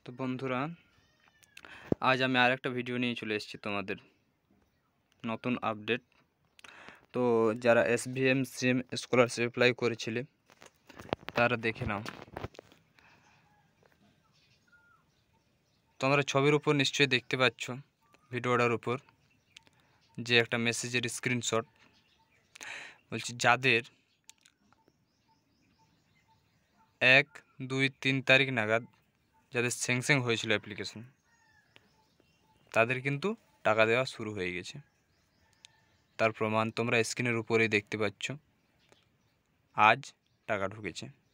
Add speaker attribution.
Speaker 1: তো বন্ধুরা, আজ আমি আরেকটা ভিডিও নিয়ে চলে এসেছি তোমাদের নতুন আপডেট। তো যারা SVM সিএম স্কলারশিপ অ্যাপ্লাই করেছিলে তারা দেখে নাও। তোমরা ছবির উপর নিশ্চয়ই দেখতে পাচ্ছ ভিডিওটার উপর যে একটা মেসেজের স্ক্রিনশট। বলছি যাদের 1, 2, 3 তারিখ নাগাদ যাদের স্যাংশন হয়েছিল অ্যাপ্লিকেশন, তাদের কিন্তু টাকা দেওয়া শুরু হয়ে গেছে। তার প্রমাণ তোমরা স্ক্রিনের উপরেই দেখতে পাচ্ছ। আজ টাকা ঢুকেছে।